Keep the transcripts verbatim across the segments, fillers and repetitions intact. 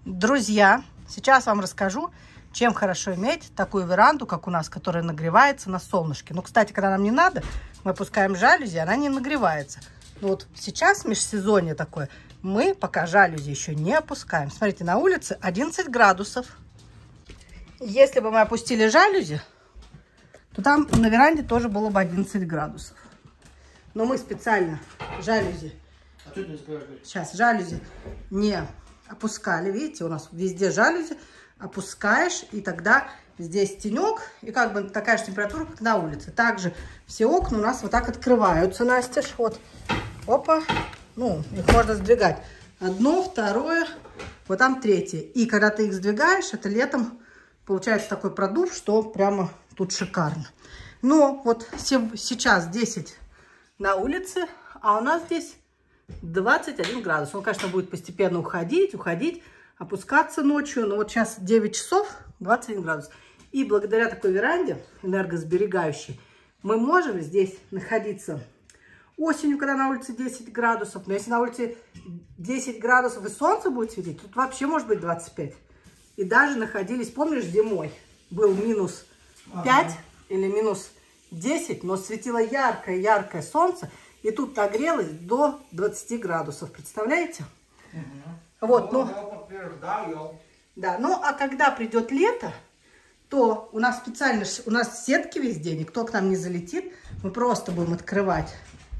Друзья, сейчас вам расскажу, чем хорошо иметь такую веранду, как у нас, которая нагревается на солнышке. Ну, кстати, когда нам не надо, мы опускаем жалюзи, она не нагревается. Но вот сейчас межсезонье такое, мы пока жалюзи еще не опускаем. Смотрите, на улице одиннадцать градусов. Если бы мы опустили жалюзи, то там на веранде тоже было бы одиннадцать градусов. Но мы специально жалюзи, а что ты не скажешь? сейчас жалюзи не опускали. Видите, у нас везде жалюзи. Опускаешь, и тогда здесь тенек, и как бы такая же температура, как на улице. Также все окна у нас вот так открываются, настежь. Вот, опа, ну, их можно сдвигать. Одно, второе, вот там третье. И когда ты их сдвигаешь, это летом получается такой продув, что прямо тут шикарно. Но вот сейчас десять на улице, а у нас здесь двадцать один градус. Он, конечно, будет постепенно уходить, уходить, опускаться ночью. Но вот сейчас девять часов, двадцать один градус. И благодаря такой веранде, энергосберегающей, мы можем здесь находиться осенью, когда на улице десять градусов. Но если на улице десять градусов и солнце будет светить, тут вообще может быть двадцать пять. И даже находились, помнишь, зимой был минус пять ага. или минус десять, но светило яркое-яркое солнце. И тут нагрелось до двадцати градусов. Представляете? Угу. Вот, ну, да, ну, а когда придет лето, то у нас специально, у нас сетки везде, никто к нам не залетит. Мы просто будем открывать.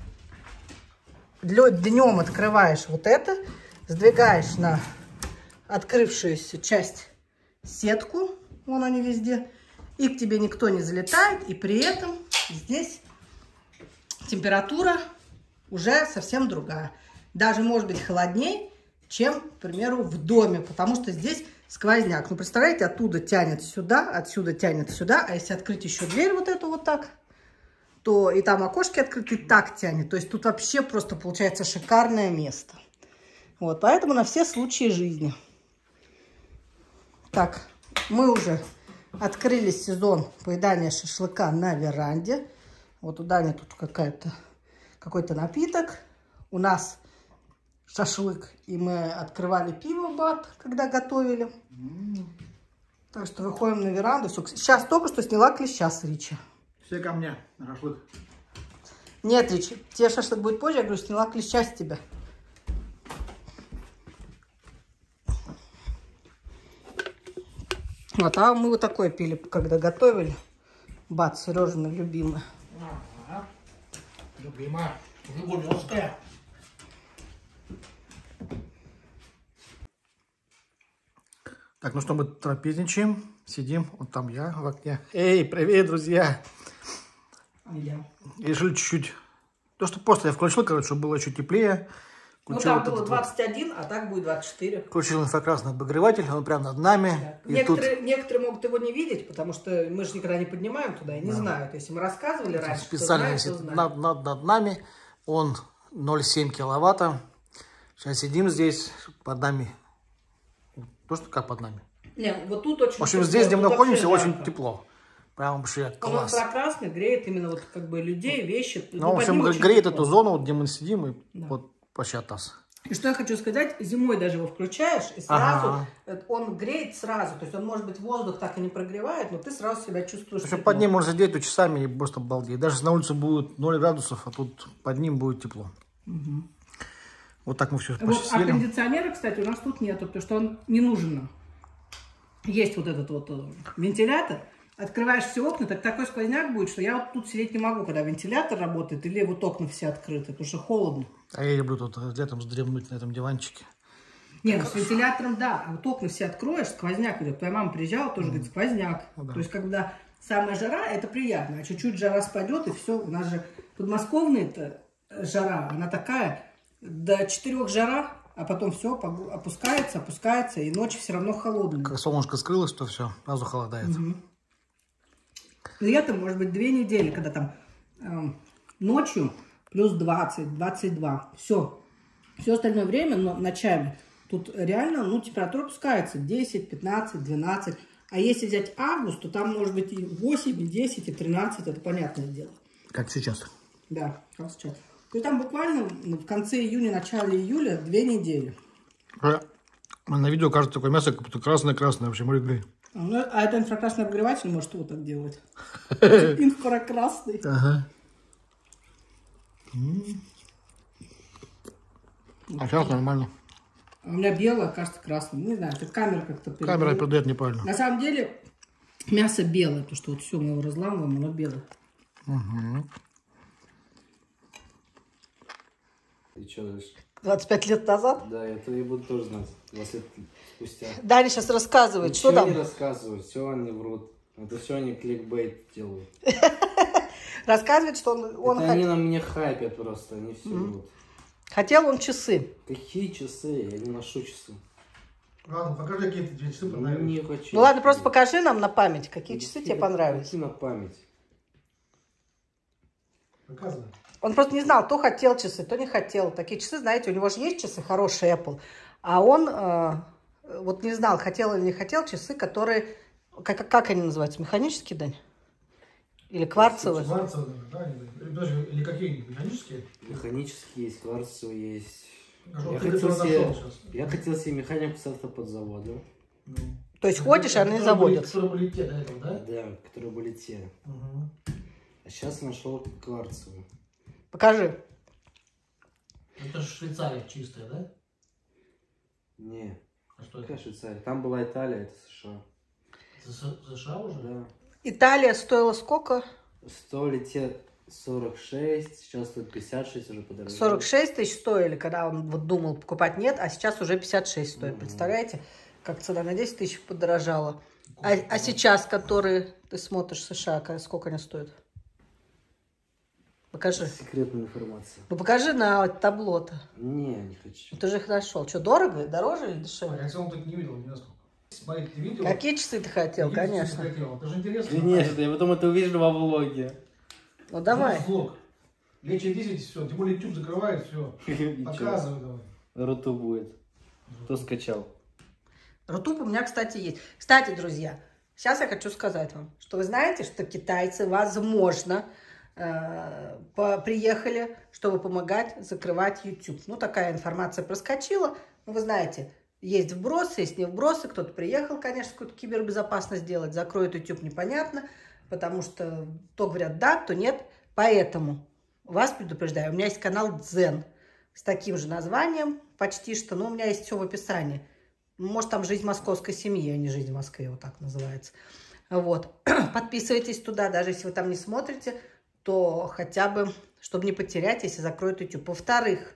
Днем открываешь вот это, сдвигаешь на открывшуюся часть сетку, вон они везде, и к тебе никто не залетает, и при этом здесь температура уже совсем другая. Даже может быть холоднее, чем, к примеру, в доме, потому что здесь сквозняк. Ну, представляете, оттуда тянет сюда, отсюда тянет сюда, а если открыть еще дверь вот эту вот так, то и там окошки открыты, так тянет. То есть тут вообще просто получается шикарное место. Вот, поэтому на все случаи жизни. Так, мы уже открыли сезон поедания шашлыка на веранде. Вот у Дани тут какая-то какой-то напиток. У нас шашлык, и мы открывали пиво бат, когда готовили. Mm. Так что выходим на веранду. Все. Сейчас только что сняла клеща с Ричи. Все ко мне на шашлык. Нет, Ричи, тебе шашлык будет позже. Я говорю, сняла клеща с тебя. Вот, а мы вот такое пили, когда готовили. Бат, Сережина любимая. Ага. Любимая. Жигулевская. Так, ну что, мы трапезничаем, сидим, вот там я в окне. Эй, привет, друзья! Я. Решили чуть-чуть, то, что просто я включил, короче, чтобы было чуть теплее. Ну, там было двадцать один, а так будет двадцать четыре. Включил инфракрасный обогреватель, он прямо над нами. Да. Некоторые, тут... некоторые могут его не видеть, потому что мы же никогда не поднимаем туда и не да. знают. Если мы рассказывали раньше, специально знает, над, над, над нами, он ноль целых семь киловатта. Сейчас сидим здесь, под нами. То, что как под нами? Не, вот тут очень В общем, тепло, здесь, где мы находимся, жарко. очень тепло. Прям вообще класс. Он инфракрасный греет именно вот как бы людей, вещи. Ну, ну в общем, греет тепло. Эту зону, вот, где мы сидим, и да. вот почти от нас. И что я хочу сказать, зимой даже его включаешь, и сразу ага. он греет сразу. То есть он, может быть, воздух так и не прогревает, но ты сразу себя чувствуешь. Если под ним можно сидеть то часами и просто балдеть. Даже если на улице будет ноль градусов, а тут под ним будет тепло. Угу. Вот так мы все вот, а кондиционера, кстати, у нас тут нету, потому что он не нужен нам. Есть вот этот вот вентилятор. Открываешь все окна, так такой сквозняк будет, что я вот тут сидеть не могу, когда вентилятор работает, или вот окна все открыты, потому что холодно. А я люблю тут летом вздремнуть на этом диванчике. Нет, ну, с вентилятором да, а вот окна все откроешь, сквозняк идет. Твоя мама приезжала, тоже mm. говорит, сквозняк. Ну, да. То есть, когда самая жара, это приятно, а чуть-чуть жара спадет, и все. У нас же подмосковная жара, она такая, до четырёх жара, а потом все опускается, опускается, и ночью все равно холодно. Как солнышко скрылось, то все, сразу холодает. Угу. Летом, может быть, две недели, когда там э, ночью плюс двадцать, двадцать два. Все. Все остальное время, но ночами, тут реально, ну, температура опускается десять, пятнадцать, двенадцать. А если взять август, то там может быть и восемь, и десять, и тринадцать, это понятное дело. Как сейчас. Да, как сейчас. То есть там буквально в конце июня, начале июля две недели. На видео кажется такое мясо, как будто красное-красное вообще, морегрей. Ну, а это инфракрасный обогреватель может вот так делать. Инфракрасный. Ага. А сейчас нормально. А у меня белое, кажется, красным. Не знаю, это камера как-то передает. Камера передает неправильно. На самом деле мясо белое, потому что вот все мы его разламываем, оно белое. Угу. И что дальше? двадцать пять лет назад? Да, это я буду тоже знать. двадцать лет спустя. Даня сейчас рассказывает, Ничего что там. не рассказывают, все они врут. Это все они кликбейт делают. Рассказывает, что он, он это хот... они на меня хайпят просто, они все Mm-hmm. врут. хотел он часы. Какие часы? Я не ношу часы. Ладно, покажи, какие тебе часы понравились. Не хочу. Ну ладно, просто покажи нам на память, какие Ну, часы какие- тебе понравились. Какие на память? Показывай. Он просто не знал, то хотел часы, то не хотел. Такие часы, знаете, у него же есть часы хорошие Apple, а он э, вот не знал, хотел или не хотел часы, которые, как, как они называются, механические, Дань? Или кварцевые? Кварцевые, да? Или, даже, или какие? Механические? Механические есть, кварцевые есть. А что, Я ты хотел, который себе, нашел сейчас? я хотел себе механику с автоподзавода. Ну. То есть ходишь, а они Которые были- заводят. Которые были те до этого, да? Да, которые были те. Угу. А сейчас нашел кварцевую. Покажи. Это же Швейцария чистая, да? Не, А что какая это? Швейцария? Там была Италия, это США. Это С- США уже? Да. Италия стоила сколько? Стоили те сорок шесть, сейчас стоит пятьдесят шесть, уже подорожало. сорок шесть тысяч стоили, когда он вот думал покупать, нет, а сейчас уже пятьдесят шесть стоит. Мгм. Представляете, как цена на десять тысяч подорожала. А, а сейчас, которые ты смотришь в США, ка- сколько они стоят? Покажи. Секретная информация. Ну покажи на табло-то. Не, не хочу. Ты же их нашел. Что, дорого? Дороже или А дешевле? я целом так не видел, не настолько. Смотри, ты видел? Какие часы ты хотел, Какие часы конечно. ты хотел? Это же интересно. Конечно, я потом это увижу во влоге. Ну давай. Влог. Лечи десять, все. Тем более YouTube закрывает, все. Показывай давай. Руту будет. Кто скачал? Рутуб у меня, кстати, есть. Кстати, друзья, сейчас я хочу сказать вам, что вы знаете, что китайцы, возможно, э, по- приехали, чтобы помогать закрывать YouTube. Ну, такая информация проскочила. Ну, вы знаете, есть вбросы, есть не вбросы. Кто-то приехал, конечно, какую-то кибербезопасность делать. Закроет YouTube, непонятно, потому что то говорят да, то нет. Поэтому вас предупреждаю, у меня есть канал Дзен с таким же названием, почти что, но у меня есть все в описании. Может, там «Жизнь московской семьи», а не «Жизнь в Москве», вот так называется. Вот. Подписывайтесь туда, даже если вы там не смотрите, то хотя бы, чтобы не потерять, если закроют YouTube. Во-вторых,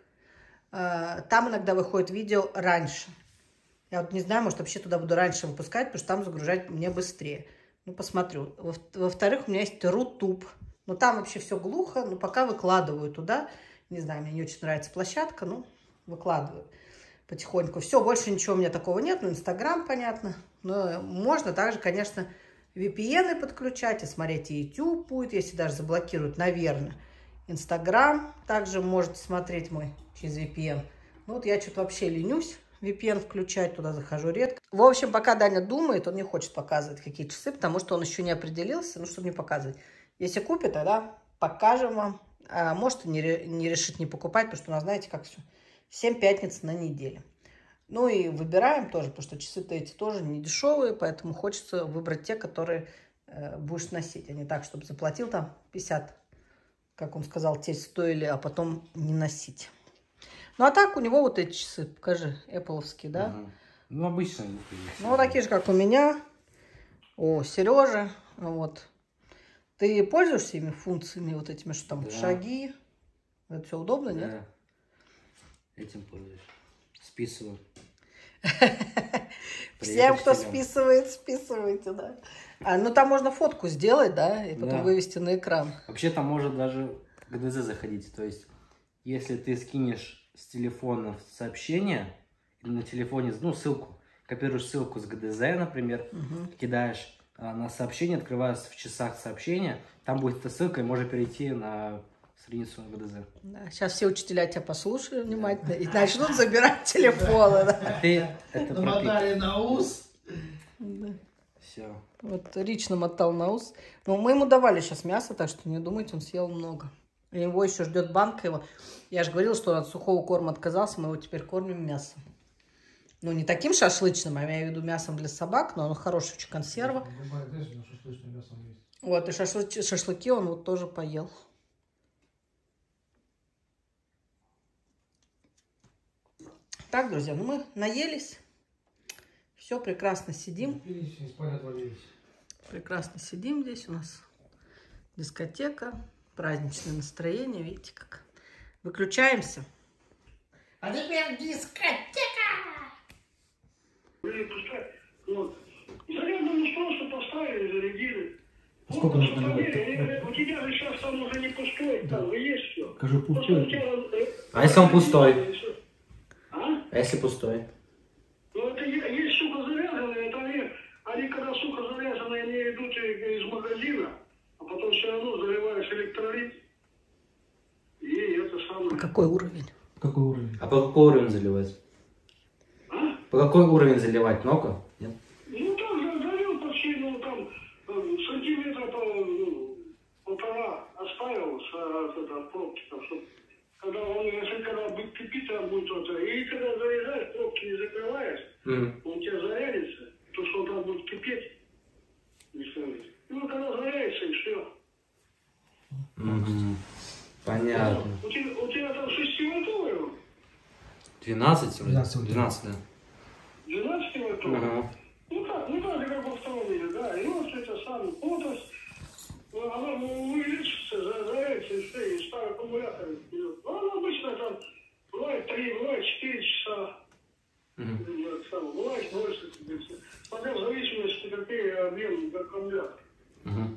э, там иногда выходит видео раньше. Я вот не знаю, может, вообще туда буду раньше выпускать, потому что там загружать мне быстрее. Ну, посмотрю. Во- Во-вторых, у меня есть Рутуб. Ну, там вообще все глухо, но пока выкладываю туда. Не знаю, мне не очень нравится площадка, ну, выкладываю потихоньку. Все, больше ничего у меня такого нет. Ну, Инстаграм, понятно. Но можно также, конечно, ви пи эн подключать и смотреть, и YouTube будет, если даже заблокируют, наверное. Инстаграм также можете смотреть мой через ви пи эн. Ну, вот я что-то вообще ленюсь ви пи эн включать, туда захожу редко. В общем, пока Даня думает, он не хочет показывать, какие часы, потому что он еще не определился, ну, чтобы не показывать. Если купит, тогда покажем вам. А может, и не, ре- не решит не покупать, потому что у нас, знаете, как все. семь пятниц на неделе. Ну и выбираем тоже, потому что часы-то эти тоже не дешевые, поэтому хочется выбрать те, которые э, будешь носить, а не так, чтобы заплатил там пятьдесят, как он сказал, те стоили, а потом не носить. Ну а так у него вот эти часы, покажи, Apple-овские, да? Ага. Ну, обычно. Ну вот такие же, как у меня, у Сережи, вот. Ты пользуешься ими функциями, вот этими, что там, Да. шаги? Это все удобно, нет? Да. Этим пользуюсь. Списываю. Всем, Привет кто учителям. списывает, списывайте, да. А, ну там можно фотку сделать, да, и потом Да. вывести на экран. Вообще там может даже к гэ дэ зэ заходить. То есть, если ты скинешь с телефона сообщение, или на телефоне, ну, ссылку, копируешь ссылку с гэ дэ зэ, например, Мгм. кидаешь а, на сообщение, открываешь в часах сообщения, там будет эта ссылка, и можно перейти на страницу гэ дэ зэ. Да, сейчас все учителя тебя послушают внимательно и начнут забирать телефоны. Да. А ты это пропик. Намотали на ус. Да. Все. Вот Рич намотал на ус. Но мы ему давали сейчас мясо, так что не думайте, он съел много. И его еще ждет банка его. Я же говорила, что он от сухого корма отказался, мы его теперь кормим мясом. Ну, не таким шашлычным, а я имею в виду мясом для собак, но оно хорошая очень консерва. Вот, и шашлыки, шашлыки он вот тоже поел. Так, друзья, ну мы наелись. Все, прекрасно сидим. Прекрасно сидим здесь. У нас дискотека, праздничное настроение. Видите, как. Выключаемся. А теперь дискотека! Вот. Зарядное устройство поставили, зарядили. А сколько вот, нужно наливать? У тебя же сейчас там уже не пустой, там да. Есть все. Скажи, пустой. Тебя... А если он пустой? А? А если пустой? Ну это есть сука заряженная, это они, они когда сука заряженная, они идут из магазина, а потом все равно заливаешь электролит. И это самое. Какой уровень? Какой уровень? А по какой уровень заливать? А? По какой уровень заливать? Много? Нет? Ну там залил почти, ну там сантиметра по, ну, полтора оставил с, от, от пробки, там, чтобы когда он, если когда будет кипеть, там будет вот, и когда заряжаешь, пробки не закрываешь, mm. он у тебя зарядится, то что он там будет кипеть, не ставить. Ну когда зарядится и все. Mm-hmm. Понятно. Ну, у, тебя, у тебя там шестивольтовый он? двенадцать? двенадцать, двенадцать, да. двенадцативольтовый? Uh-huh. Ну как, ну так, как в автомобиле, да. И вот это самое, плотность, она увеличится, зарядится и все, и старый аккумулятор идет. Ну, она обычно там бывает три, бывает четыре часа. Uh-huh. Бывает больше. Смотря в зависимости, какой объем аккумулятора. Uh-huh.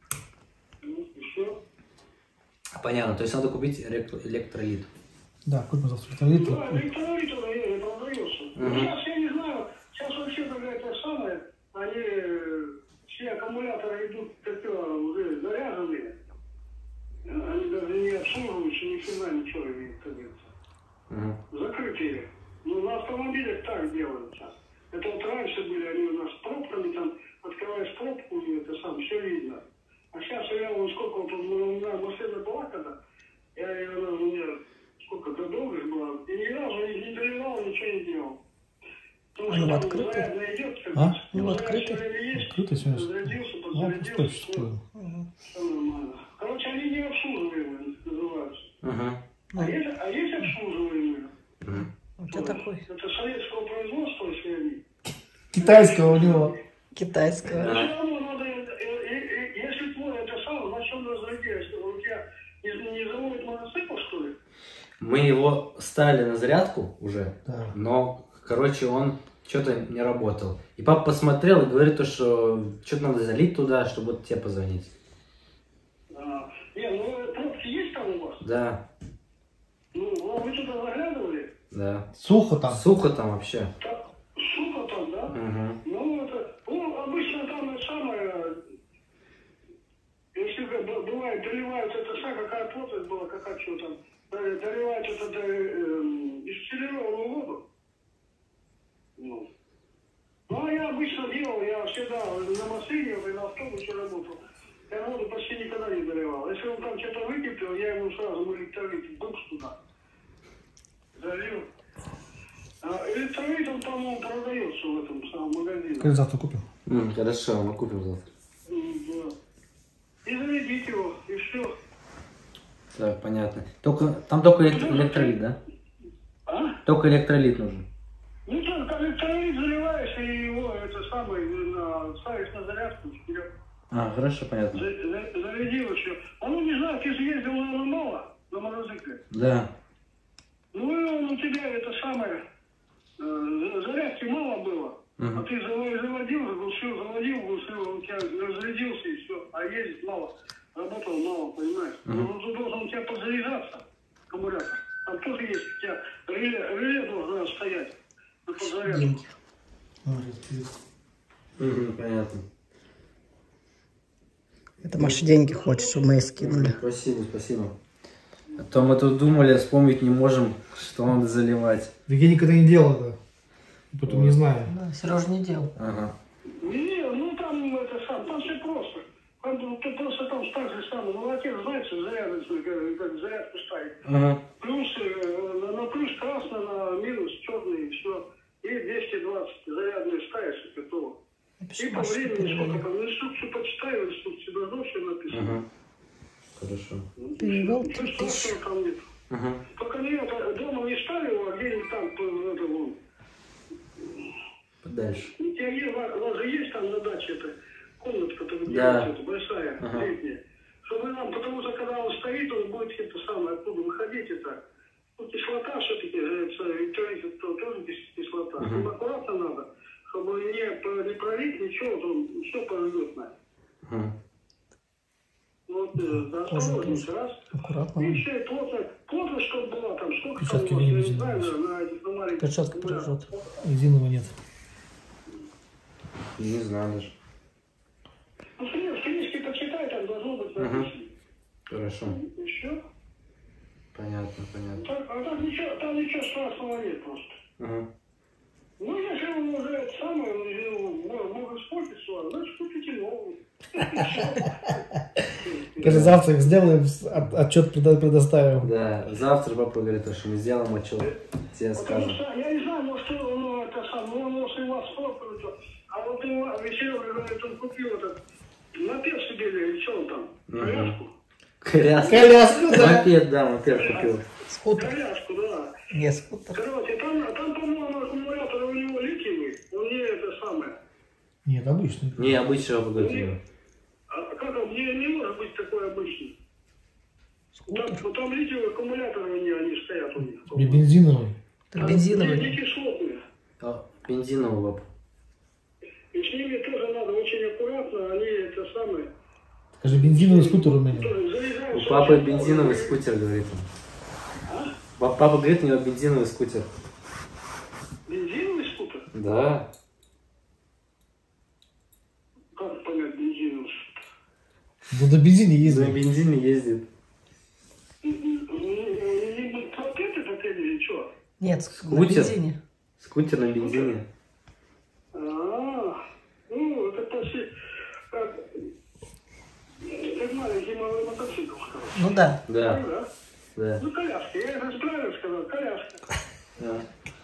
Ну, и все. Понятно, то есть надо купить электролит. Да, купим завтра электролит. Да, электролит он не продается. Uh-huh. Сейчас я не знаю, сейчас вообще какая-то самая, они все аккумуляторы идут такие уже заряженные. Они даже не обслуживаются, ни хрена ничего не, как говорится. Uh-huh. Закрытые. Ну, на автомобилях так делают сейчас. Это вот раньше были они у нас с пробками, там открываешь пробку, и это сам все видно. А сейчас я вон сколько вот у меня машина была когда, я ее, у меня сколько годов уже была, и ни разу не доливал, ничего не делал. Потому а что ну там открытый? зарядно идет, как А? ну, Ну открытый? Есть, Открытый сегодня. зарядился, Ну, подзарядился, что все, Угу. все нормально. Короче, они не обслуживаемые называются. Uh-huh. А, Ну. есть, а есть обслуживаемые? Uh-huh. У тебя такой? Это советского производства, если они. Китайского у него. Китайского. Но все равно надо, если твой это самое, на чем разрядишься, у тебя не, не заводит мотоцикл, что ли? Мы его ставили на зарядку уже, Да. но, короче, он что-то не работал. И папа посмотрел и говорит, то, что что-то надо залить туда, чтобы вот тебе позвонить. А, не, ну пробки есть там у вас? Да. Ну, вы туда заглядывали? Да. Сухо там. Сухо там вообще. Так, сухо там, да? Угу. Ну, это, ну, обычно там это самое, если бывает, доливают это самое, какая плотность была, какая что там, доливают это до, э, дистиллированную воду. Ну. Ну, а я обычно делал, я всегда на машине и на автобусе работал. Я воду почти никогда не доливал. Если он там что-то выкипел, я ему сразу электролит букс туда залил. А электролит, он, по-моему, продается в этом самом магазине. Как завтра купим? М, хорошо, мы купим завтра. Да. И зарядить его, и все. Так, понятно. Только, там только электро- электролит, да? А? Только электролит нужен. Ну, только электролит заливаешь, и его, это самое, на, ставишь на зарядку, вперед. А, хорошо, понятно. За, за, зарядил еще. А ну, не знаю, ты же ездил, наверное, мало на мотоцикле. Да. Ну, и он у тебя, это самое, э, зарядки мало было. Угу. А ты заводил, заглушил, заводил, глушил, он у тебя разрядился и все. А ездить мало, работал мало, понимаешь? Угу. Ну, он должен у тебя подзаряжаться, аккумулятор. Там тоже есть у тебя реле, реле должно стоять на подзарядку. Деньги. Угу, понятно. Это Маша деньги хочет, чтобы мы ей скинули. Спасибо, спасибо. А то мы тут думали, вспомнить не можем, что надо заливать. Так я никогда не делал это. Потом не знаю. Да, Сережа не делал. Ага. Не, ну там это сам, там все просто. Там, ты просто там так же самое. Ну, отец, знаете, зарядочный, как, как зарядку ставить. Ага. Плюс, э, на плюс красный, на минус черный, и все. и двести двадцать зарядную ставишь и готово. И по времени сколько там, инструкцию почитай, в инструкции должно все написано. Угу. Хорошо. Перевел Ну, что, что там нет. Угу. Только не это, дома не ставил, а где-нибудь там, по этому... Дальше. У тебя есть, у вас же есть там на даче эта комнатка, которая Да. делается, большая, Ага. летняя. Чтобы нам, потому что когда он стоит, он будет это самое, оттуда выходить, это, ну, кислота все-таки, электролит, это тоже кислота. Ага. Чтобы аккуратно надо, чтобы не, не пролить ничего, то все прольет на. Угу. Вот, да, осторожнейся, раз. Аккуратно. И все, плотно, плотно, чтобы была там, сколько Перчатки там, у вас, я не видно, знаю, видно. на этих, на маленьких. Перчатка аккумуляторах. прижет. Резинового нет. Не знаю даже. Ну, в книжке почитай, там должно быть написано. Хорошо. Еще? Понятно, понятно. Так, а так ничего, там ничего страшного нет просто. Угу. Ну, если он уже это самое, ну, может испортить с вами, значит, купите новый. Скажи, завтра их сделаем, от- отчет предо- предоставим. Да, завтра папа говорит, что мы сделаем отчет. Тебе Потому скажем. что, я не знаю, может, ну, это самое, ну, может, у вас пробует, а вот у вас, Серега говорит, он купил этот, мопед себе или что он там, коляску? Коляску. Коляску, да. Мопед, да, мопед купил. Скутер. Коляску, да. Не, скутер. Короче, там, там, по-моему, аккумулятор у него литиевый, он не это самое. Нет, обычный. Не, обычного погоди. А как он, не, не может быть такой обычный. Там, ну, там литиевые аккумуляторы у них, они стоят у них. Или бензиновый. Так Не, бензиновый. не кислотные. А, бензиновый папа. И с ними тоже надо очень аккуратно, они это самое. Скажи, бензиновый скутер у меня. тоже заряжают У очень папы аккуратно. бензиновый скутер, говорит он. А? Пап- Папа говорит, у него бензиновый скутер. Бензиновый скутер? Да. Как понять бензиновый? Ну, на бензине На ездил. бензине ездит. Не мопед этот или что? Нет, на Скутер. бензине. Скутер на бензине. А, ну, это почти как, как маленький малый мотоцикл, короче. Ну да. Да, Ну, да. да. Ну, коляска, я же правильно сказал, коляска. Да.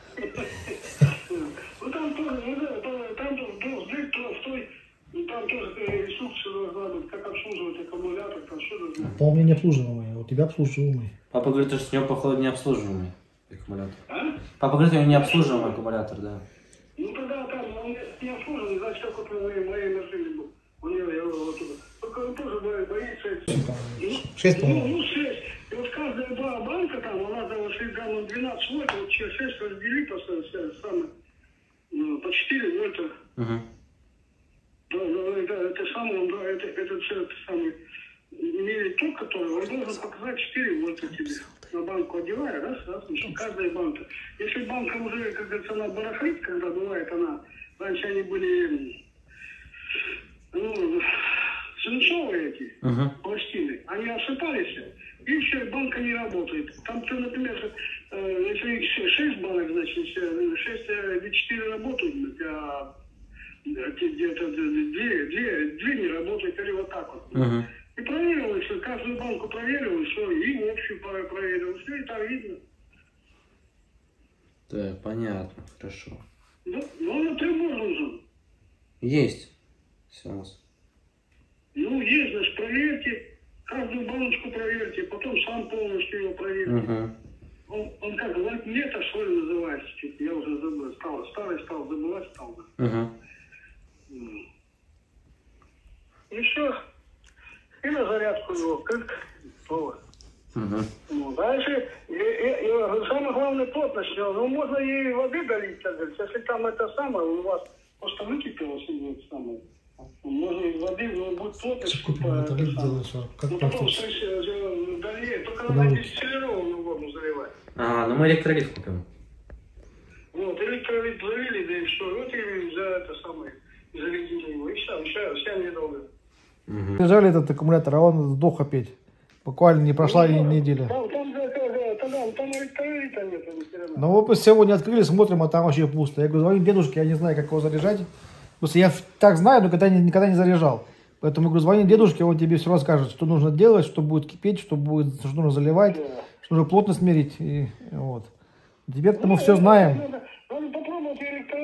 Ну, там тоже, ну, да, там, там тоже был сдвиг толстой, и там тоже инструкция должна быть, как обслуживать аккумулятор, там что должно быть. По у меня не обслуживаемый, у тебя обслуживаемый. Папа говорит, что у него, походу, не обслуживаемый аккумулятор. А? Папа говорит, у него не обслуживаемый аккумулятор, да. Ну, тогда там он не обслуживает, значит, как вот в моей, моей машине был. У него, я его вот туда. Только он тоже бо- боится. Ну, Шесть, ну, по-моему. ну, шесть. И вот каждая ба- банка там, она там, если там ну, двенадцать вольт, вот через шесть раздели по, с- самое, ну, по четыре вольта. Угу. Да, да, это, это самое, он, да, это, это, это самый, имеет ток, который, он должен показать четыре вольта тебе. На банку одевая, раз, раз, значит, каждая банка. Если банка уже, как говорится, она барахлит, когда бывает она, раньше они были, ну, свинцовые эти, Угу. пластины, они осыпались, и все, банка не работает. Там ты, например, э, если их ше- шесть банок, значит, э, шесть или четыре работают, а где-то две, две, две не работают, или вот так вот. Угу. И проверил, если каждую банку проверил, и все, и общую про- проверил, все, и так видно. Так, понятно, хорошо. Ну, ну, на прибор нужен. Есть. Все у нас. Ну, есть, значит, проверьте, каждую баночку проверьте, потом сам полностью его проверьте. Угу. Он, он как, вольтметр, что ли, называется, чуть, я уже забыл, стал, старый стал, забывать стал. Угу. М. И все. И на зарядку его, как, вот. Угу. Ну, дальше, и, и, и, самое главное, плотность, ну, можно и воды долить, так сказать. Если там это самое, у вас просто выкипелось, и это самое, можно из воды, но будет плотность. Купим типа, это, это сделаем, самое. что как Ну, потом платить. долей, только Куда надо вы? дистиллированную воду заливать. А, ну мы электролит купим. Вот, электролит залили, да и все, вот и за это самое, заведите его, и все, все, все недолго. Угу. Держали этот аккумулятор, а он сдох опять. Буквально не прошла и неделя. Там, там, да, да, да, там, там электролита нет, ни хрена. Но вот мы сегодня открыли, смотрим, а там вообще пусто. Я говорю, звоню дедушке, я не знаю, как его заряжать. Просто я в- так знаю, но когда, никогда не заряжал. Поэтому, говорю, звони дедушке, он тебе все расскажет, что нужно делать, что будет кипеть, что, будет, что нужно заливать, что нужно плотность мерить. И, вот. Теперь-то мы все знаем. Надо, надо попробовать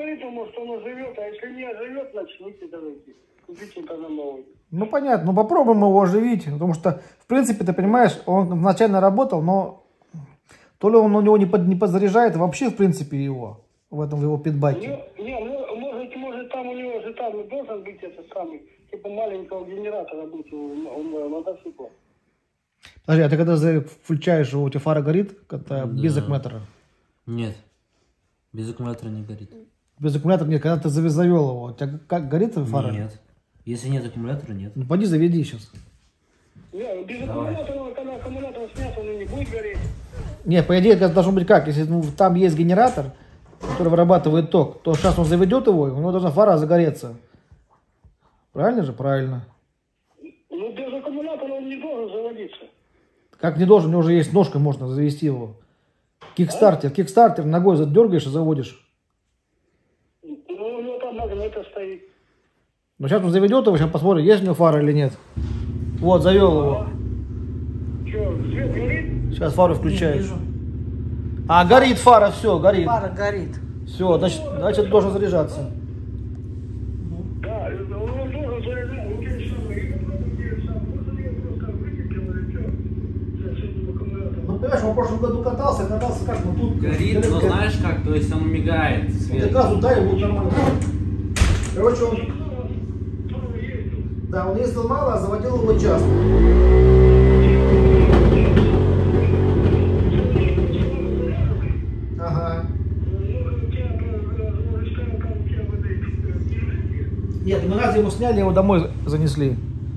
посмотрите, может он живет, а если не оживет, начните давайте. Купите тогда новый. Ну понятно, ну попробуем его оживить, потому что, в принципе, ты понимаешь, он изначально работал, но то ли он у него не, под, не подзаряжает вообще, в принципе, его, в этом в его питбайке. Не, не, может, может там у него же там должен быть этот самый, типа маленького генератора быть у, у мотоцикла. Подожди, а ты когда включаешь его, у тебя фара горит, когда Да. без аккумулятора? Нет. Без аккумулятора не горит. Без аккумулятора нет, когда ты завез- завел его, у тебя как горит фара? Нет. Если нет аккумулятора, нет. Ну пойди заведи сейчас. Не, без Давай. аккумулятора, когда аккумулятор снят, он и не будет гореть. Не, по идее, это должно быть как, если ну, там есть генератор, который вырабатывает ток, то сейчас он заведет его, и у него должна фара загореться. Правильно же? Правильно. Ну, без аккумулятора он не должен заводиться. Как не должен, у него уже есть ножка, можно завести его. Кикстартер, кикстартер, ногой задергаешь и заводишь. Ну, у него там магнита стоит. Но сейчас он заведет его, сейчас посмотрим, есть у него фара или нет. Вот, завел его. Что, свет горит? Сейчас фару Не включаешь. вижу. А, горит фара, все, горит. Фара горит. Все, значит, значит должен заряжаться. Да, он должен заряжать. Ну, те же самые, и попробуйте те же самые. Может, он его просто выкипел или что? С этим аккумулятором. Ну, понимаешь, он в прошлом году катался, катался как, ну тут... Горит, но знаешь как, то есть он мигает. Вот Свет. газу дай, его нормально. Короче, он... Да, он ездил мало, а заводил его часто. Ага. Нет, мы раз его сняли, его домой занесли.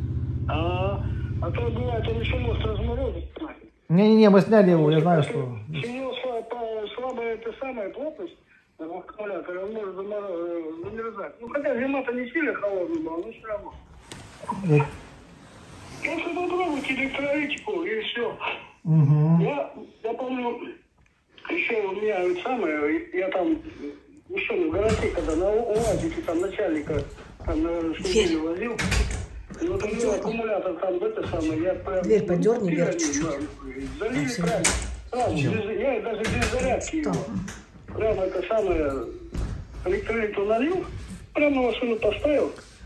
А, а то бывает, он еще может разморозить. Не-не-не, мы сняли его, я знаю, что... У него слабая, слабая это самая плотность аккумулятора, он может замор- замерзать. Ну, хотя зима-то не сильно холодная была, но все равно. Вот. Просто попробуйте электролитику и все. Угу. Я, я помню, еще у меня это самое, я там еще в городке, когда на УАЗике там начальника там, наверное, штуки возил. И вот у него аккумулятор там это самое, я прям... Дверь подерни ну, вверх они, чуть-чуть. да, залили прям, сразу, без- я даже без зарядки его. Там. Прямо это самое, электролиту налил, прямо на машину поставил.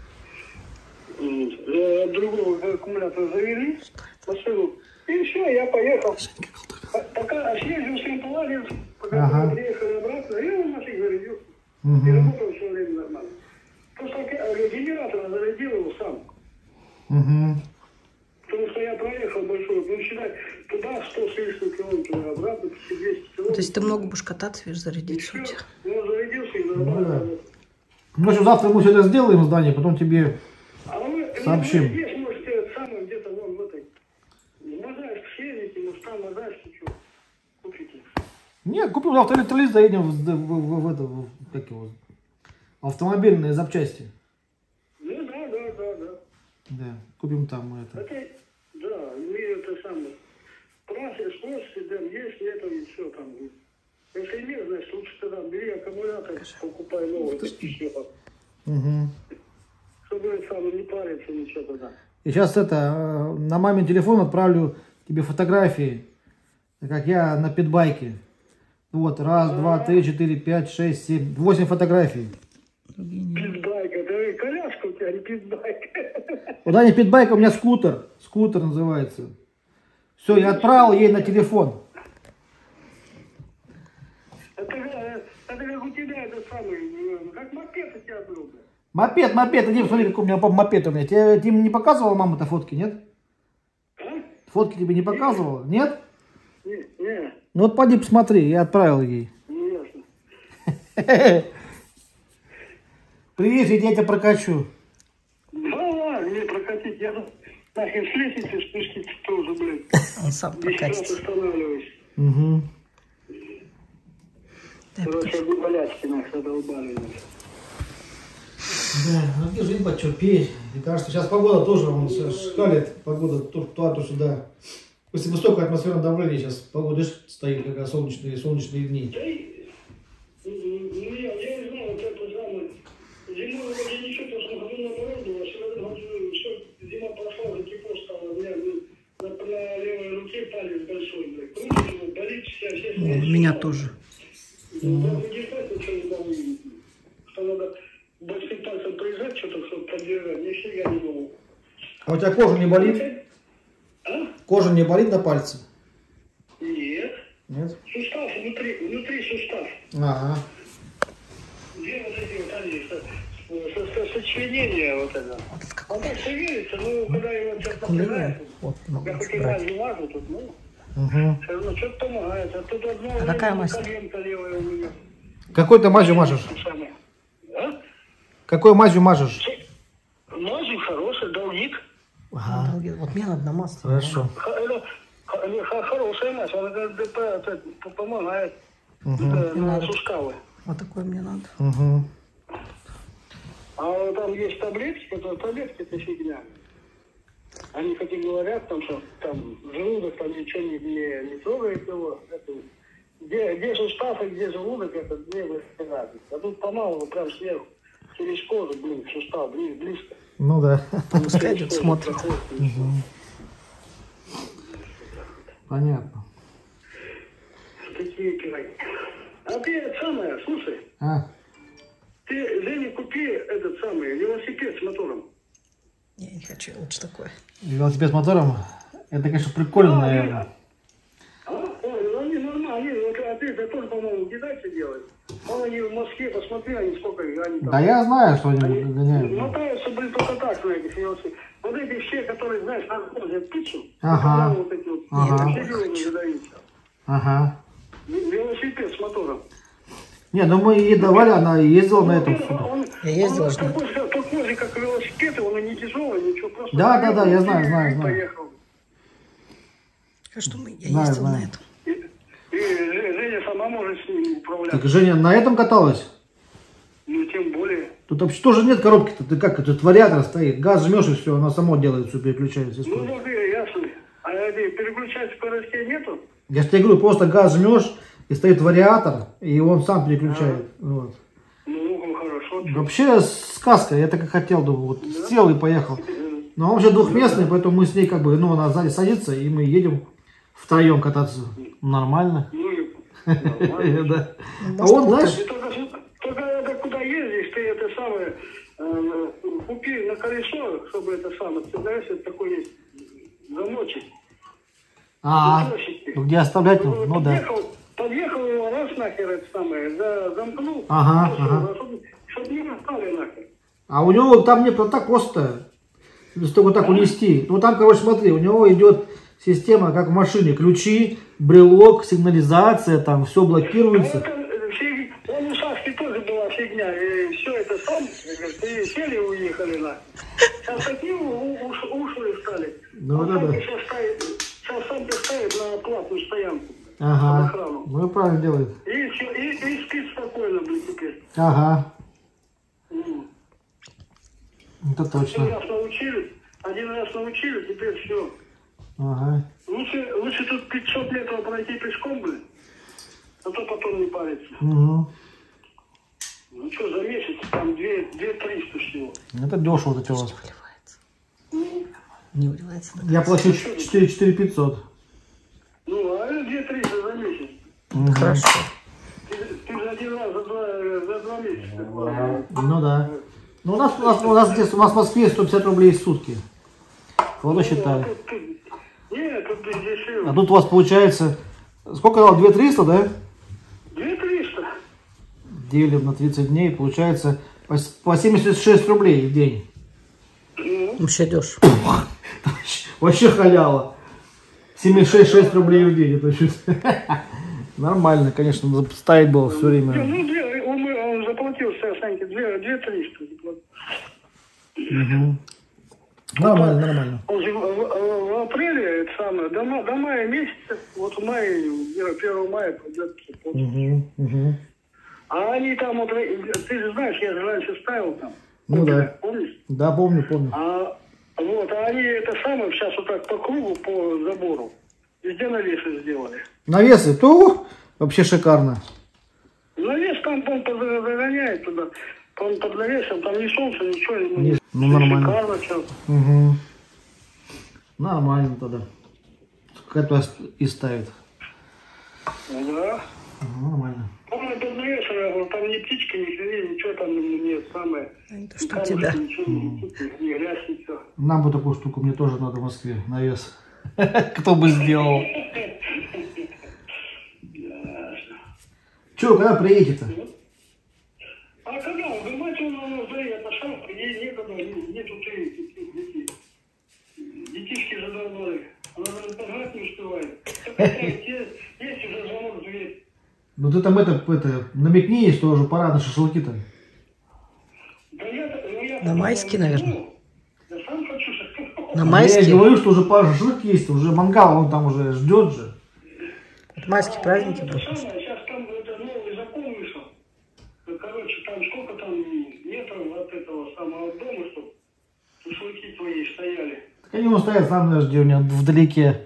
М, э, От другого аккумулятора завели машину. И все, я поехал. А- Пока съездил всем поладил, пока Ага. мы приехали обратно, и он машину зарядил. И Угу. работал все время нормально. Просто э, генератор зарядил его сам. Угу. Потому что я проехал большой, ну считай, туда сто с лишним километров, обратно почти двести километров. То есть ты много будешь кататься, видишь, зарядить Всё, суть. он зарядился и Ну, да. нормально. Ну, что, завтра мы все это сделаем в здании, потом тебе... А вы, Сообщим. вы здесь можете самое где-то вон в этой Мозаишку съездите, может там Мозаишку что купите. Не, купим завтра электролиз, заедем в, в, в, в это, в, как его, автомобильные запчасти. Ну да, да, да, да. Да, купим там мы это. Хотя, да, мы это самое. Прасс, спрос, да, есть, нету и все там. Если нет, значит, лучше тогда бери аккумулятор, покупай новый, все. Угу. Чтобы это самое не париться, ничего тогда. И сейчас это, э, на мамин телефон отправлю тебе фотографии, как я на питбайке. Вот, раз, два, три, четыре, пять, шесть, семь, восемь фотографий. Питбайк, это коляска у тебя, не питбайк. Вот не питбайк, у меня скутер. Скутер называется. Все, я отправил ей на телефон. Это, э, это как у тебя, это самый, э, как мопед у тебя был, да? Мопед, мопед, иди посмотри, какой у меня папа мопед у меня. Тебе, тебе не показывала мама-то фотки, нет? А? Фотки тебе не показывала, нет? Не, не, Ну вот пойди посмотри, я отправил ей. не ясно. Привет, я тебя прокачу. Да ладно, не прокатить, я тут нахер с лестницы спуститься тоже, блядь. Он сам Десять раз прокатится. останавливаюсь. Угу. Короче, болячки нас задолбали. Да, ну где же ебать, что петь? Мне кажется, сейчас погода тоже он шкалит, погода то туда, то сюда. После высокого атмосферного давления сейчас погода стоит, как солнечные, солнечные дни. Да и, ну, я, я не знаю, вот это самое. Зимой вроде ничего, то, что году наоборот было, что в этом году все, зима прошла, за тепло стало, у меня ну, на, на левой руке палец большой, блядь. Крутит его, болит вся, вся О, у меня тоже. Ну, даже держать ничего не могу. если пальцем прижать, что-то, чтобы поддержать, нифига не могу. А у тебя кожа не болит? А? Кожа не болит на пальце? Нет. Нет? Сустав внутри, внутри сустав. Ага. Где вот эти вот они, со- со- сочленение вот это. Он так шевелится, ну, когда его что-то напрягает, Вот, могу я хоть и брать. мазь не мажу тут, ну, Угу. все равно что-то помогает. А тут одно А какая мазь? коленка левая у меня. Какой ты мазью мажешь? Самое. А? Какой мазью мажешь? Мазь хорошая, долгит. Ага. Вот мне надо намазать. Хорошо. Х- это х- не, х- Хорошая мазь, она это- это- это помогает. Угу. Это Не на надо. суставы. Вот такой мне надо. Угу. А там есть таблетки, которые таблетки это фигня. Они хоть и говорят, там, что там желудок там ничего не, не, не трогает его. Это, где, где сустав и где желудок, это две разницы. А тут помалу прям сверху, через кожу, блин, сустав, блин, близко. Ну да. Пускай идет, смотрит. Понятно. Такие пироги. А ты это самое, слушай, А? ты, Жене, купи этот самый велосипед с мотором. Не, не хочу, я лучше такое. Велосипед с мотором? Это, конечно, прикольно, А, наверное. А? Ой, они нормальные. Вот, а ты это тоже, по-моему, китайцы делают. Вон они в Москве, посмотри, они сколько они там. Да я знаю, что они Они гоняют. мотаются, блин, только так на этих велосипедах. Вот эти все, которые, знаешь, развозят пиццу. Ага. Вот эти вот. Ага. Все делают, задаются. Ага. Велосипед с мотором. Не, ну мы ей давали, она ездила на этом. Он, он, Я ездила, он что- такой, такой же, как велосипед, он и не тяжелый, ничего, просто... Да, да, да, я поехал, знаю, и знаю, знаю. Поехал. Что мы, я Знаю, ездила знаю. на этом. И, и Женя сама может с ним управляться. Так Женя на этом каталась? Ну, тем более. Тут вообще тоже нет коробки-то. Ты как, тут вариатор стоит. Газ жмешь и все, оно само делает, все переключается. Ну, вот, и ясно. А эти переключать скоростей нету? Я же тебе говорю, просто газ жмешь, и стоит вариатор, и он сам переключает. Вот. Ну, хорошо. Вообще сказка, я так и хотел, думаю, вот сел и поехал. Но он вообще двухместный, поэтому мы с ней как бы, ну, она сзади садится, и мы едем втроем кататься. Нормально. Ну, и нормально. Да. А он, знаешь, Ты только, только это куда ездишь, ты это самое, э, купи на колесо, чтобы это самое, ты знаешь, это такой есть замочек. а, ну, где оставлять, ну, ну да. Подъехал, подъехал его раз нахер это самое, за, замкнул, Ага, ага. чтобы, чтобы не расстали нахер. А у него там не про так просто, чтобы так унести. Ну там, короче, смотри, у него идет система, как в машине, ключи, брелок, сигнализация, там все Ну, блокируется. это, э, фиг- вон у Сашки тоже была фигня, и все это сам, и сели и уехали нахер. Сейчас такие у- уш- ушлые стали. Ну, Он да, сам да. сейчас ставит, сейчас сам ставит на платную стоянку. Под Ага, охрану. ну и правильно делает. И, все, и, и спит спокойно, блин, теперь. Ага, М. это Один точно. раз научили, один раз научили, теперь все. Ага. Лучше, лучше тут пятьсот метров пройти пешком, блин, а то потом не париться. Угу. Ну что, за месяц там две триста всего. Это дешево вот это у вас. Ну, Не выливается. Да. Я плачу четыре тысячи пятьсот. ну, а это две триста за месяц. Хорошо. Ты, ты же один раз за два, за два месяца. Ну да. Ну у нас, у нас, у нас здесь, у нас в Москве сто пятьдесят рублей в сутки. Вот считали. Тут- тут- Нет, тут дешевле. А тут у вас получается, сколько дал, две триста, да? две триста. Делим на тридцать дней, получается по с- по семьдесят шесть рублей в день. Ну, Вообще дешево. Вообще халява. семьдесят шесть рублей в день. Это чуть... Нормально, конечно, надо ставить было все не, время. ну две, он, он заплатил сейчас, Саньке, две, две триста. Мгм. Нормально, нормально. Он же в, в- в апреле, это самое, до, ма- до мая месяца, вот в мае, первого мая пойдет. Мгм, мгм. А они там, вот, ты же знаешь, я же раньше ставил там. Ну да. Помнишь? Да, помню, помню. А вот, а они это самое сейчас вот так по кругу, по забору, везде навесы сделали. Навесы, то вообще шикарно. Навес там, он загоняет туда, он под навесом, там ни солнца, ничего. Не- ну, нормально. Шикарно все. Угу. Нормально тогда. Как-то и ставит. Да. Ага, нормально. Помню, под навесом, я говорю, там ни ни птичка, ни хрень, ничего там нет, самое. Не то, что у тебя. Ничего, ни грязь, ничего. Нам бы такую штуку, мне тоже надо в Москве, навес. Кто бы сделал? Че, когда приедете-то? А когда? Вы мать, он у нас заедет, а шанс, ей некогда, нету детей. Детишки же давно, она даже пожрать не успевает. Есть уже звонок в дверь. Ну ты там это, это намекни, что уже пора на шашлыки-то. Да я, ну, я, На майские, наверное. Я сам хочу шашлык. На Я майские? и говорю, что уже пора шашлык есть, уже мангал, он там уже ждет же. Это майские праздники Это будут. самое, сейчас там это новый закон вышел. Ну, короче, там сколько там метров от этого самого дома, чтобы шашлыки твои стояли. Так они вон стоят, сам знаешь, где у меня вдалеке.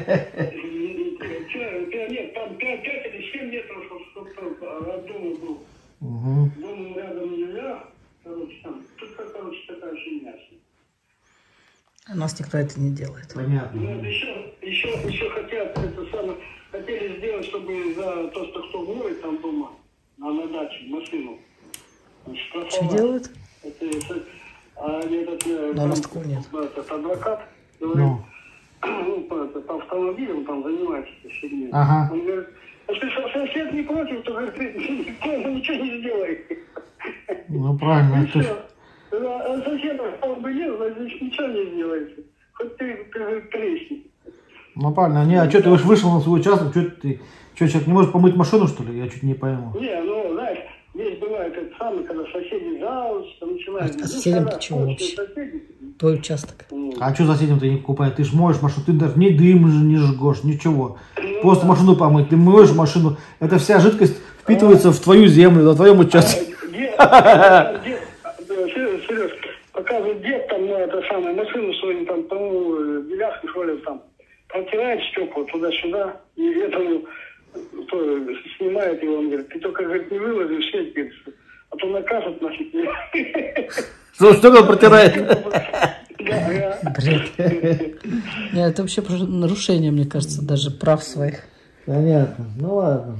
Нет, там пять или семь метров, чтобы от дома был. Угу. Дом рядом нельзя. Короче, там, тут, короче, такая фигня. У нас никто это не делает. Понятно. Ну, еще, еще, еще хотят, это самое, хотели сделать, чтобы за то, что кто ворует там дома, а на даче, машину. Что Штрафовать. делают? Это, это, а этот, э, Но у нас там, такого нет. этот адвокат говорит, Ну. ну, по, это, по автомобилям там занимается этой фигней. Ага. Он говорит, если сосед не против, то говорит, никто ему ничего не сделает. Ну правильно. И это ж- все. А сосед, он бы нет, значит, ничего не сделается. Хоть ты, ты говорит, тресни. Ну правильно. Не, а что ты уж вышел на свой участок, что ты, что человек не может помыть машину, что ли? Я чуть не пойму. Не, ну, знаешь, здесь бывает это самое, когда соседи жалуются, начинают. А соседям-то когда чего точные вообще? соседи, Твой участок. ну, А что соседям ты не покупаешь? Ты ж моешь машину, ты даже ни дым же не жгешь, ничего. Просто машину помыть, ты моешь машину, эта вся жидкость впитывается в твою землю, на твоем участке. Дед, дед, Сереж, показывает дед там, ну, это самое, машину свою там, по-моему, беляшку, что ли, там, протирает стекла туда-сюда, и этому, то, снимает его, он говорит, ты только, говорит, не выложишь сеть, говорит, а то накажут нафиг. Что, стекла протирает? Да, я. Бред. Нет, это вообще просто нарушение, мне кажется, даже прав своих. Понятно, ну ладно.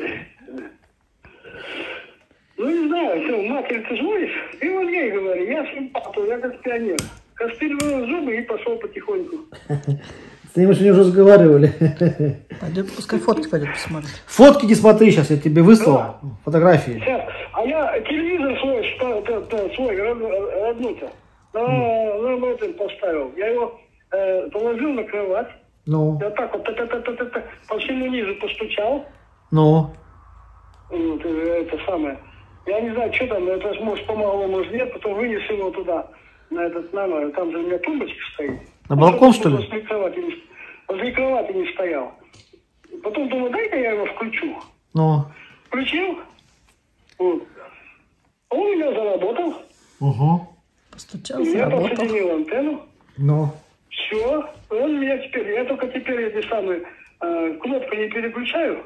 Ну, не знаю, все, матерь, ты звонишь? И вот ей говори, я симпату, я как пионер. Костыль вынул зубы и пошел потихоньку. С ним еще не уже разговаривали. Пойдет, пускай фотки пойдет посмотрит. Фотки не смотри, сейчас я тебе выслал. Фотографии. Сейчас, а я телевизор свой, ста- та- та- свой род- родной-то, на, на этом поставил. Я его э, положил на кровать, Ну, я так вот та-та-та-та-та, по всему низу постучал. ну. Вот, э, это самое. Я не знаю, что там, это может помогло, может нет, потом вынес его туда, на этот нано, там же у меня тумбочка стоит. На балкон, что ли? Возле кровати, не- возле кровати не стоял. Потом думаю, дай-ка я его включу. Ну. Включил. Вот. Он у меня заработал. Угу. Постучал, Я заработал. подсоединил антенну. Ну. Все. Он меня теперь, я только теперь эти самые э, кнопку не переключаю,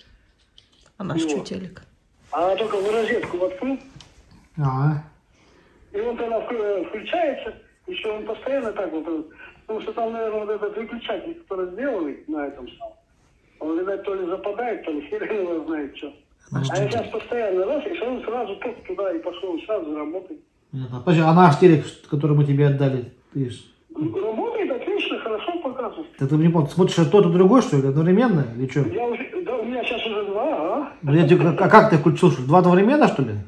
А наш Вот. что телек? а только в розетку воткну. А. И он тогда вк- включается, еще он постоянно так вот, э, потому что там, наверное, вот этот выключатель, который сделанный на этом самом, он, видать, то ли западает, то ли хер его знает что. Наш А я сейчас постоянно раз, и он сразу тут туда и пошел, сразу работает. Понятно. Подожди, а наш телек, который мы тебе отдали, ты ж... Работает отлично, хорошо показывает. Ты, ты не помню, ты смотришь тот и другой, что ли, одновременно, или что? Я уже, да, у меня сейчас уже два, а? Ну, я тебе, а как ты включил, что ли? Два одновременно, что ли?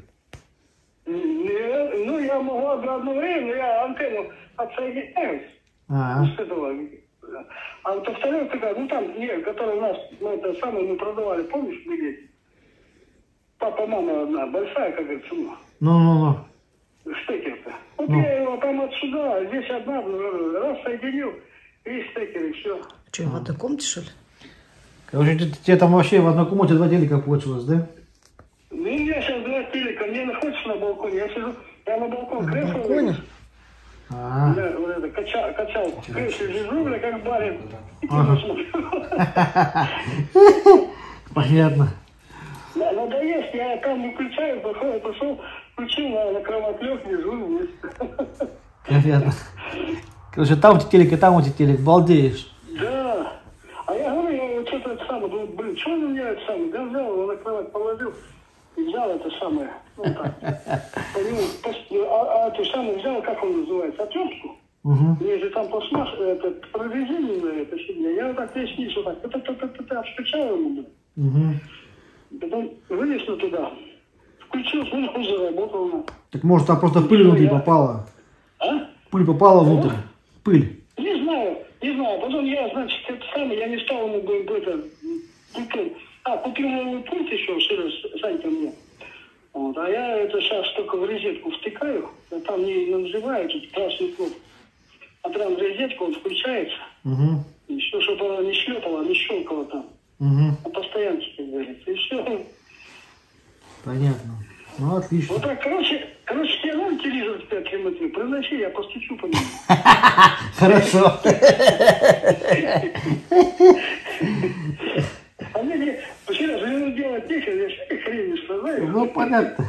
Не, ну, я могу одно, одно время, но я антенну отсоединяюсь А. с этого. А вот вторая такая, ну там, нет, которая у нас, ну, это самое, мы продавали, помнишь, в билете? Папа, мама одна, большая, как говорится, ну, Ну-ну-ну. штекер-то. Вот Ну. я его там отсюда, а здесь одна, раз соединил, и штекер, и все. Что, в одной комнате, что ли? Короче, ты- тебе там вообще в одной комнате два телека получилось, да? Ну, у меня сейчас два телека, мне находится на балконе, я сижу, я на балкон На кресло балконе? вынес. А. Да, вот это, качал, качал, в кресле лежу, бля, как барин, и Ага. смотрю. Понятно. Да, надоест, я там выключаю, пошел, пошел, включил, на, на кровать лег, лежу вниз. Понятно. Короче, там у тебя телек, и там у тебя телек, балдеешь. Да. А я говорю, я вот что-то это самое, думаю, блин, что он у меня это самое, да взял его на кровать положил, и взял это самое, ну так, по нему, а, а ты самое взял, как он называется, отвертку? Угу. Мне же там пластмасс, это прорезиненное, это сиденье. Я вот так весь низ вот так, это обшпичал ему. Угу. Потом вылез туда, включил, ну, он заработал. Так может там просто пыль внутри попала? А? Пыль попала внутрь? Пыль. Не знаю, не знаю. Потом я, значит, это самое, я не стал ему бы это, купил. А, купил новый пульт еще, Сереж, Санька мне. Вот, а я это сейчас только в розетку втыкаю, а там не нажимаю, тут красный кнопку. А прям в розетку он включается. Угу. И все, чтобы она не шлепала, не щелкала там. Угу. На постоянке, как говорится. И все. Понятно. Ну, отлично. Вот так, короче, короче, тебе надо телевизор пять километров, приноси, я постучу по нему. Хорошо. А мне не, Сережа, ему делать нечего, я всякой хрени, что знаешь? Ну, понятно.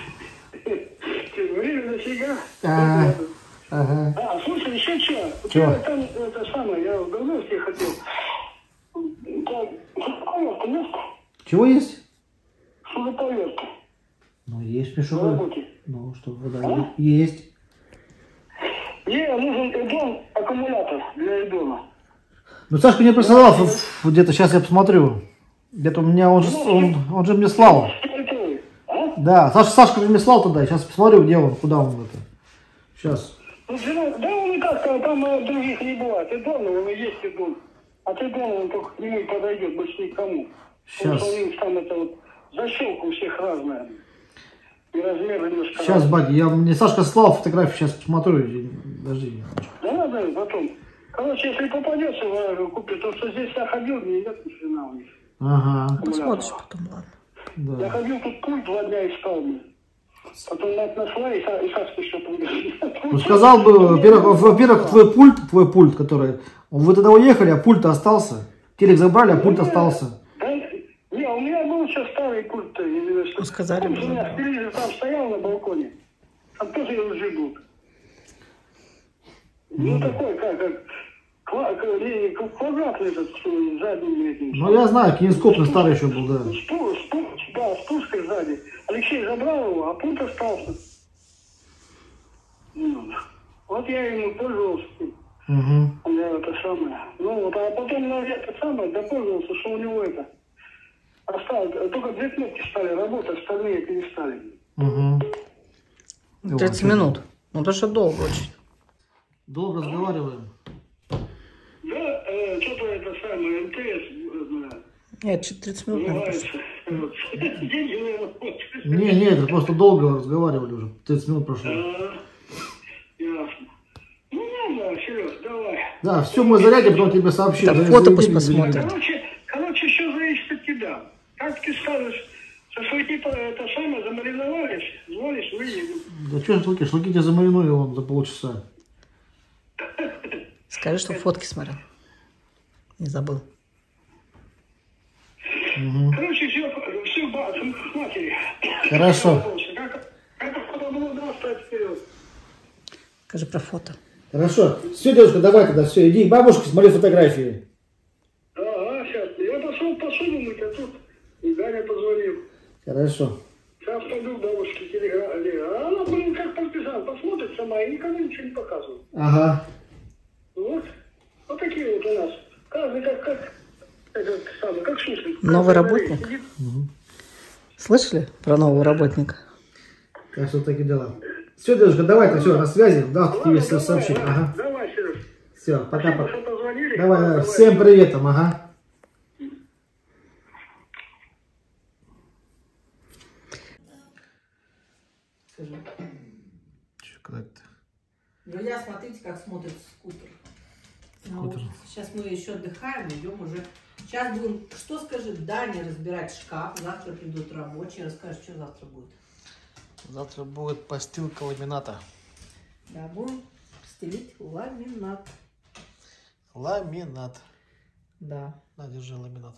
Время нафига. Ага. Ага. А, слушай, еще что? У Чё? тебя там, это самое, я давно тебе хотел. Шуруповерта есть? Чего есть? Шуруповерта. Ну, есть На пешеходы. работе. Ну, что, да, А? есть. Мне нужен эдон, аккумулятор для эдона. Ну, Сашка мне присылал, ф- где-то сейчас я посмотрю. Где-то у меня, он же, он, он же мне слал. А? Да, Саш, Сашка же мне слал туда, сейчас посмотрю, где он, куда он это. Сейчас. Ну, да он и как-то, там э, других не бывает. Эдон, он и есть эдон. От эдона он только к нему и подойдет, больше никому. Потому Сейчас. что у них там это вот защелка у всех разная. И размер немножко Сейчас, разный. Бади, я, мне Сашка слал фотографию, сейчас посмотрю. Подожди. Да надо потом. Короче, если попадется, э, купит, то что здесь я ходил, не нет ни хрена у них. Ага, Посмотришь потом, ладно. Я да. ходил тут пульт два дня искал мне. Потом Надь нашла и, Са- и Сашка еще там. Ну, сказал бы, во-первых, во-первых, твой пульт, твой пульт, который, вы тогда уехали, а пульт остался. Телек забрали, а пульт остался. Да, не, у меня был еще старый пульт. Ну, сказали бы, У меня забрал. телевизор там стоял на балконе. Там тоже эл джи был. Ну, такой, как, как, ква- к- не, как квадратный этот, с задним этим. Ну, я знаю, кинескопный старый еще был, да. Спу- спу- да, с пушкой сзади. Алексей забрал его, а пульт остался. Ну, вот я ему пользовался. Угу. Я это самое. Ну вот, а потом на это самое допользовался, что у него это. Осталось, только две кнопки стали работать, остальные перестали. Угу. тридцать минут. Ну, потому что долго очень. Долго разговариваем. Да, э, что-то это самое, эм тэ эс, э, Нет, тридцать минут. наверное, называется. Вот. Деньги, наверное, Не, не, это просто долго разговаривали уже. тридцать минут прошло. А, ясно. Ну ладно, Сереж, давай. Да, все, мы зарядим, потом тебе сообщим. Так За- фото за пусть неделю посмотрит. зарядим. Короче, короче, все зависит от тебя. Как ты скажешь, шашлыки это самое замариновались, звонишь, выедем. Да что шашлыки? Шашлыки тебе замариную он за полчаса. Скажи, что фотки смотрел. Не забыл. Угу. Короче, все, все, к матери. Хорошо. Как, как это было, да, стать вперед. Скажи про фото. Хорошо. Все, девушка, давай тогда, все, иди к бабушке, смотри фотографии. Ага, сейчас. Я пошел посуду мыть, а тут и Ганя позвонил. Хорошо. Сейчас пойду к бабушке телеграм. А она, блин, как партизан, посмотрит сама и никому ничего не показывает. Ага. Вот. Вот такие вот у нас. Каждый как, как, этот самый, как суслик. Новый Каждый работник? сидит. Слышали про нового работника? Так что такие дела. Все, девушка, давай-то, все, на связи. Да, Ладно, тебе давай, сообщить. ладно. Ага. Давай, Сереж. Все, пока-пока. Спасибо, что позвонили. Давай, давай. Давай. Всем привет там, ага. Скажи. Че, когда-то? Друзья, смотрите, как смотрит скутер. Ну, Скутер. сейчас мы еще отдыхаем, идем уже. Сейчас будем, что скажи, Даня разбирать шкаф. Завтра придут рабочие, расскажешь, что завтра будет. Завтра будет постилка ламината. Да, будем стелить ламинат. Ламинат. Да. На, держи ламинат.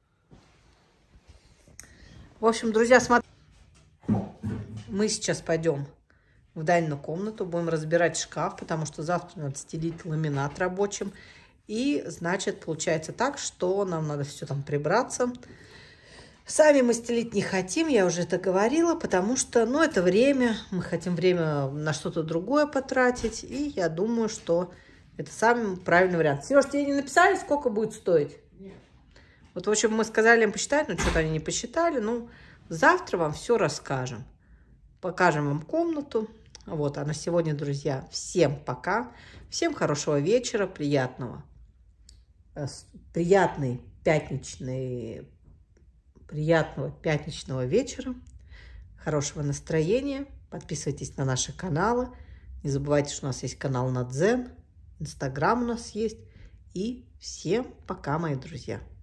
В общем, друзья, смотрите. Мы сейчас пойдем в Данину комнату, будем разбирать шкаф, потому что завтра надо стелить ламинат рабочим. И, значит, получается так, что нам надо все там прибраться, Сами мы стелить не хотим, я уже это говорила, потому что, ну, это время, мы хотим время на что-то другое потратить, и я думаю, что это самый правильный вариант. Сереж, тебе не написали, сколько будет стоить? Нет. Вот, в общем, мы сказали им посчитать, но что-то они не посчитали, ну, завтра вам все расскажем. Покажем вам комнату. Вот, а на сегодня, друзья, всем пока, всем хорошего вечера, приятного, приятный пятничный Приятного пятничного вечера, хорошего настроения. Подписывайтесь на наши каналы. Не забывайте, что у нас есть канал на Дзен, Инстаграм у нас есть. И всем пока, мои друзья.